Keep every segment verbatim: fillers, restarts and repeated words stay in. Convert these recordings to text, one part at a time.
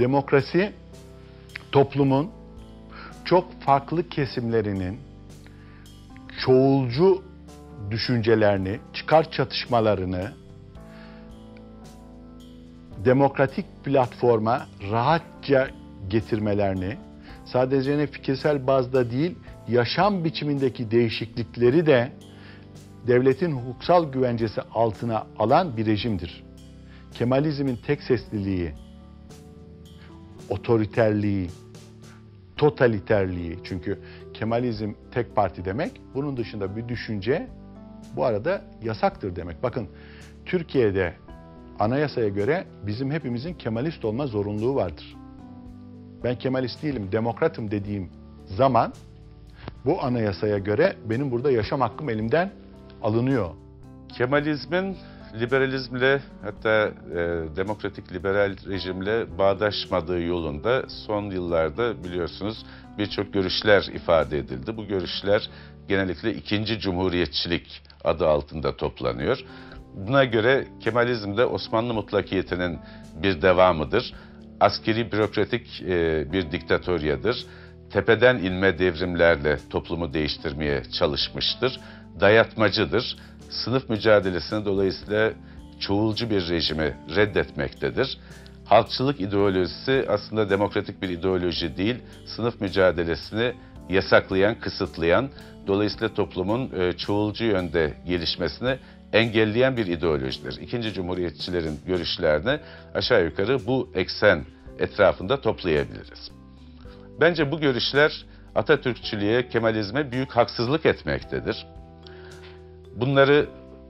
Demokrasi toplumun çok farklı kesimlerinin çoğulcu düşüncelerini, çıkar çatışmalarını demokratik platforma rahatça getirmelerini, sadece ne fikirsel bazda değil, yaşam biçimindeki değişiklikleri de devletin hukuksal güvencesi altına alan bir rejimdir. Kemalizmin tek sesliliği, otoriterliği, totaliterliği, çünkü Kemalizm tek parti demek, bunun dışında bir düşünce bu arada yasaktır demek. Bakın, Türkiye'de anayasaya göre bizim hepimizin Kemalist olma zorunluluğu vardır. Ben Kemalist değilim, demokratım dediğim zaman bu anayasaya göre benim burada yaşam hakkım elimden alınıyor. Kemalizmin liberalizmle, hatta e, demokratik liberal rejimle bağdaşmadığı yolunda son yıllarda biliyorsunuz birçok görüşler ifade edildi. Bu görüşler genellikle ikinci cumhuriyetçilik adı altında toplanıyor. Buna göre Kemalizm de Osmanlı mutlakiyetinin bir devamıdır. Askeri bürokratik e, bir diktatoryadır. Tepeden inme devrimlerle toplumu değiştirmeye çalışmıştır. Dayatmacıdır. Sınıf mücadelesini dolayısıyla çoğulcu bir rejimi reddetmektedir. Halkçılık ideolojisi aslında demokratik bir ideoloji değil, sınıf mücadelesini yasaklayan, kısıtlayan, dolayısıyla toplumun e, çoğulcu yönde gelişmesini engelleyen bir ideolojidir. İkinci cumhuriyetçilerin görüşlerini aşağı yukarı bu eksen etrafında toplayabiliriz. Bence bu görüşler Atatürkçülüğe, Kemalizme büyük haksızlık etmektedir. Bunları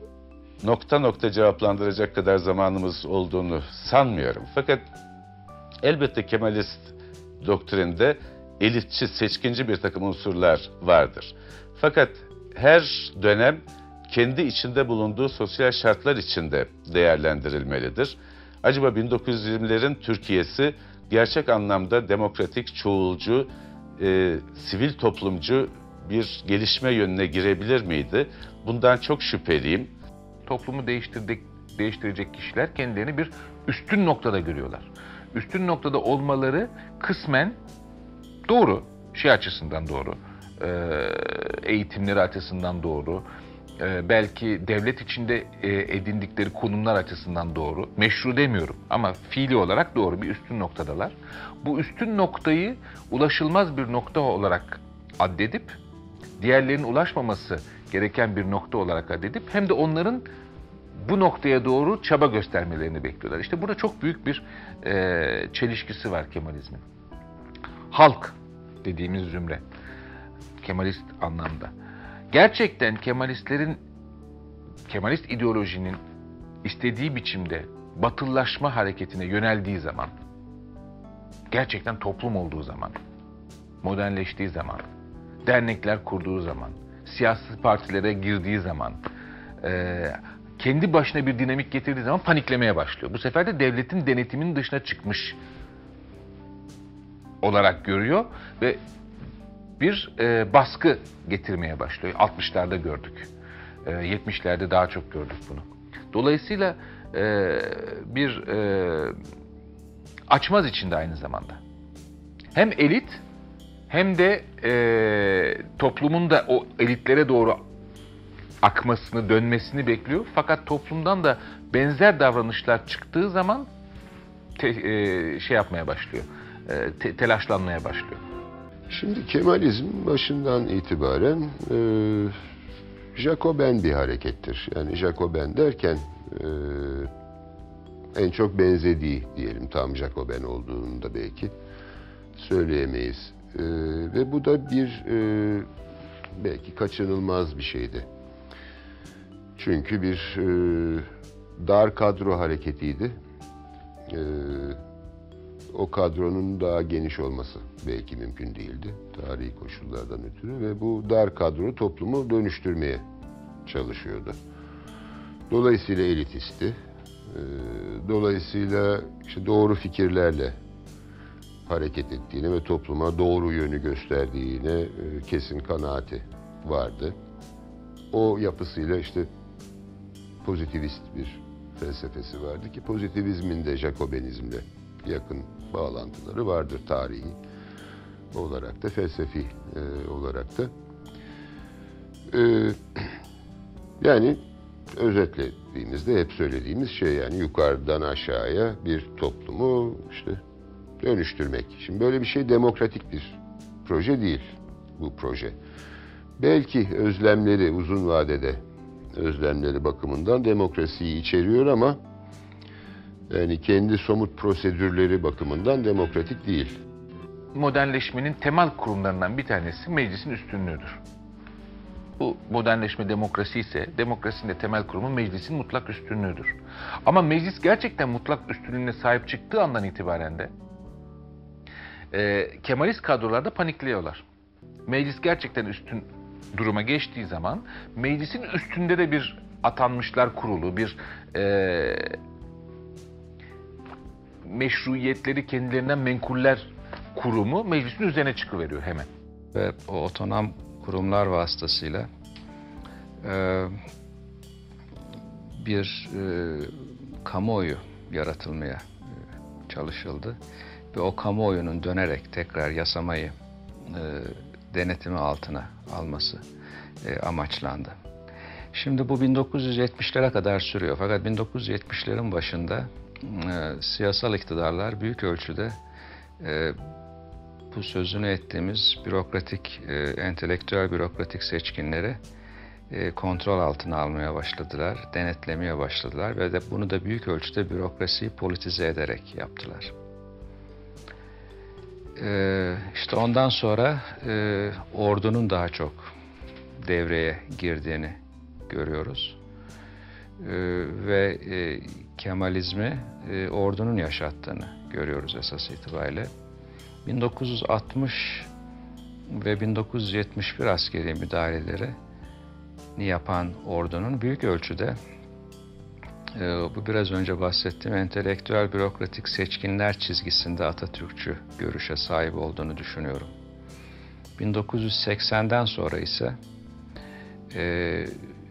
nokta nokta cevaplandıracak kadar zamanımız olduğunu sanmıyorum. Fakat elbette Kemalist doktrinde elitçi, seçkinci bir takım unsurlar vardır. Fakat her dönem kendi içinde bulunduğu sosyal şartlar içinde değerlendirilmelidir. Acaba bin dokuz yüz yirmilerin Türkiye'si gerçek anlamda demokratik, çoğulcu, e, sivil toplumcu bir gelişme yönüne girebilir miydi? Bundan çok şüpheliyim. Toplumu değiştirdik, değiştirecek kişiler kendilerini bir üstün noktada görüyorlar. Üstün noktada olmaları kısmen doğru, şey açısından doğru, eğitimleri açısından doğru, belki devlet içinde edindikleri konumlar açısından doğru. Meşru demiyorum ama fiili olarak doğru, bir üstün noktadalar. Bu üstün noktayı ulaşılmaz bir nokta olarak addedip, diğerlerinin ulaşmaması gereken bir nokta olarak addedip, hem de onların bu noktaya doğru çaba göstermelerini bekliyorlar. İşte burada çok büyük bir e, çelişkisi var Kemalizmin. Halk dediğimiz zümre, Kemalist anlamda. Gerçekten Kemalistlerin, Kemalist ideolojinin istediği biçimde batıllaşma hareketine yöneldiği zaman, gerçekten toplum olduğu zaman, modernleştiği zaman, dernekler kurduğu zaman, siyasi partilere girdiği zaman, e, kendi başına bir dinamik getirdiği zaman paniklemeye başlıyor. Bu sefer de devletin denetiminin dışına çıkmış olarak görüyor ve bir e, baskı getirmeye başlıyor. altmışlarda gördük, e, yetmişlerde daha çok gördük bunu. Dolayısıyla e, bir e, açmaz içinde aynı zamanda. Hem elit hem de e, toplumun da o elitlere doğru akmasını, dönmesini bekliyor. Fakat toplumdan da benzer davranışlar çıktığı zaman te, e, şey yapmaya başlıyor, e, te, telaşlanmaya başlıyor. Şimdi Kemalizm başından itibaren e, Jacoben bir harekettir. Yani Jacoben derken e, en çok benzediği diyelim, tam Jacoben olduğunu da belki söyleyemeyiz. E, ve bu da bir e, belki kaçınılmaz bir şeydi. Çünkü bir e, dar kadro hareketiydi. E, o kadronun daha geniş olması belki mümkün değildi tarihi koşullardan ötürü ve bu dar kadro toplumu dönüştürmeye çalışıyordu. Dolayısıyla elitisti. E, dolayısıyla işte doğru fikirlerle hareket ettiğine ve topluma doğru yönü gösterdiğine e, kesin kanaati vardı. O yapısıyla işte pozitivist bir felsefesi vardı ki pozitivizmin de Jacobenizmle yakın bağlantıları vardır tarihi olarak da, felsefi e, olarak da. E, yani özetlediğimizde hep söylediğimiz şey, yani yukarıdan aşağıya bir toplumu işte dönüştürmek. Şimdi böyle bir şey demokratik bir proje değil bu proje. Belki özlemleri, uzun vadede özlemleri bakımından demokrasiyi içeriyor ama yani kendi somut prosedürleri bakımından demokratik değil. Modernleşmenin temel kurumlarından bir tanesi meclisin üstünlüğüdür. Bu modernleşme demokrasi ise demokrasinin de temel kurumu meclisin mutlak üstünlüğüdür. Ama meclis gerçekten mutlak üstünlüğüne sahip çıktığı andan itibaren de e, Kemalist kadrolarda panikliyorlar. Meclis gerçekten üstün duruma geçtiği zaman meclisin üstünde de bir atanmışlar kurulu, bir e, meşruiyetleri kendilerinden menkuller kurumu meclisin üzerine çıkıveriyor hemen. Ve o otonom kurumlar vasıtasıyla e, bir e, kamuoyu yaratılmaya e, çalışıldı. Ve o kamuoyunun dönerek tekrar yasamayı e, denetimi altına alması e, amaçlandı. Şimdi bu bin dokuz yüz yetmişlere kadar sürüyor. Fakat bin dokuz yüz yetmişlerin başında e, siyasal iktidarlar büyük ölçüde e, bu sözünü ettiğimiz bürokratik, e, entelektüel bürokratik seçkinleri e, kontrol altına almaya başladılar, denetlemeye başladılar ve de bunu da büyük ölçüde bürokrasiyi politize ederek yaptılar. E, işte ondan sonra e, ordunun daha çok devreye girdiğini görüyoruz. E, ve e, Kemalizmi e, ordunun yaşattığını görüyoruz esas itibariyle. bin dokuz yüz altmış ve bin dokuz yüz yetmiş bir askeri müdahaleleri yapan ordunun büyük ölçüde e, bu biraz önce bahsettiğim entelektüel bürokratik seçkinler çizgisinde Atatürkçü görüşe sahip olduğunu düşünüyorum. bin dokuz yüz seksenden sonra ise e,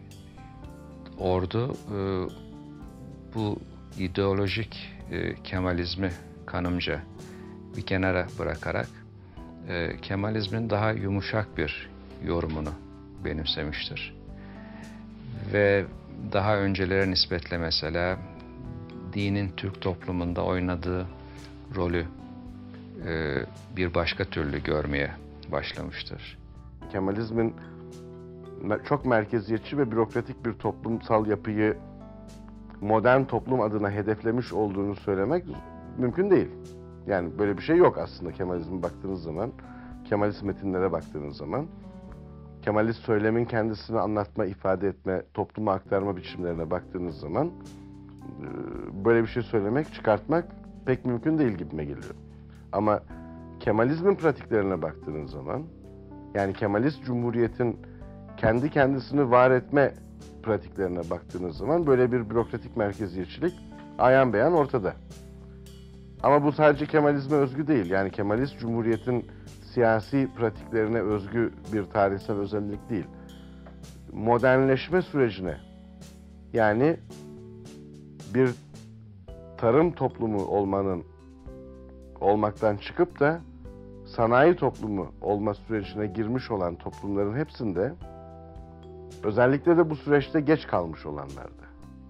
ordu e, bu ideolojik e, Kemalizmi kanımca bir kenara bırakarak e, Kemalizmin daha yumuşak bir yorumunu benimsemiştir. Ve daha öncelere nispetle mesela dinin Türk toplumunda oynadığı rolü e, bir başka türlü görmeye başlamıştır. Kemalizmin çok merkeziyetçi ve bürokratik bir toplumsal yapıyı modern toplum adına hedeflemiş olduğunu söylemek mümkün değil. Yani böyle bir şey yok aslında Kemalizm'e baktığınız zaman, Kemalist metinlere baktığınız zaman. Kemalist söylemin kendisini anlatma, ifade etme, topluma aktarma biçimlerine baktığınız zaman böyle bir şey söylemek, çıkartmak pek mümkün değil gibime geliyor. Ama Kemalizmin pratiklerine baktığınız zaman, yani Kemalist Cumhuriyet'in kendi kendisini var etme pratiklerine baktığınız zaman böyle bir bürokratik merkeziyetçilik ayan beyan ortada. Ama bu sadece Kemalizme özgü değil. Yani Kemalist Cumhuriyet'in siyasi pratiklerine özgü bir tarihsel özellik değil. Modernleşme sürecine, yani bir tarım toplumu olmanın olmaktan çıkıp da sanayi toplumu olma sürecine girmiş olan toplumların hepsinde, özellikle de bu süreçte geç kalmış olanlarda,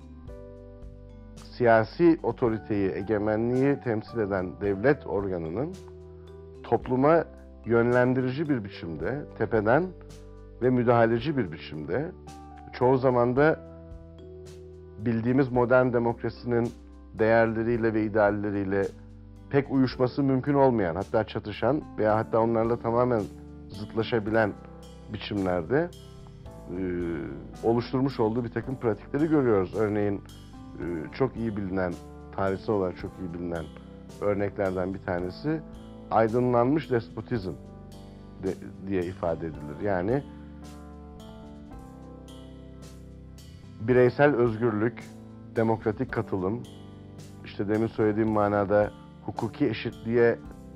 siyasi otoriteyi, egemenliği temsil eden devlet organının topluma yönlendirici bir biçimde, tepeden ve müdahaleci bir biçimde, çoğu zaman da bildiğimiz modern demokrasinin değerleriyle ve idealleriyle pek uyuşması mümkün olmayan, hatta çatışan veya hatta onlarla tamamen zıtlaşabilen biçimlerde e, oluşturmuş olduğu bir takım pratikleri görüyoruz. Örneğin e, çok iyi bilinen, tarihsel olarak çok iyi bilinen örneklerden bir tanesi aydınlanmış despotizm de, diye ifade edilir. Yani bireysel özgürlük, demokratik katılım, işte demin söylediğim manada hukuki eşitliğe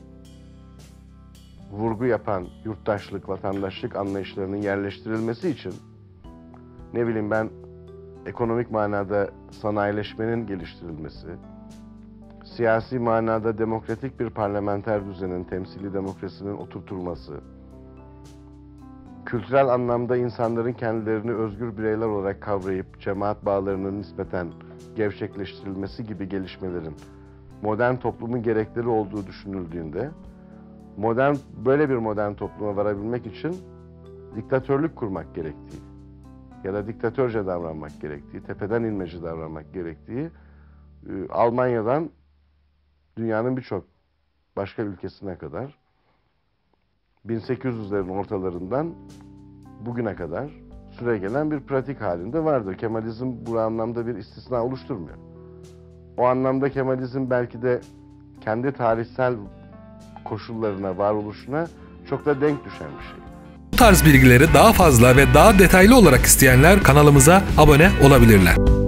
vurgu yapan yurttaşlık, vatandaşlık anlayışlarının yerleştirilmesi için, ne bileyim ben, ekonomik manada sanayileşmenin geliştirilmesi, siyasi manada demokratik bir parlamenter düzenin, temsili demokrasinin oturtulması, kültürel anlamda insanların kendilerini özgür bireyler olarak kavrayıp cemaat bağlarının nispeten gevşekleştirilmesi gibi gelişmelerin modern toplumun gerekleri olduğu düşünüldüğünde, modern böyle bir modern topluma varabilmek için diktatörlük kurmak gerektiği ya da diktatörce davranmak gerektiği, tepeden inmeci davranmak gerektiği Almanya'dan dünyanın birçok başka ülkesine kadar bin sekiz yüzlerin ortalarından bugüne kadar süregelen bir pratik halinde vardır. Kemalizm bu anlamda bir istisna oluşturmuyor. O anlamda Kemalizm belki de kendi tarihsel koşullarına, varoluşuna çok da denk düşen bir şey. Bu tarz bilgileri daha fazla ve daha detaylı olarak isteyenler kanalımıza abone olabilirler.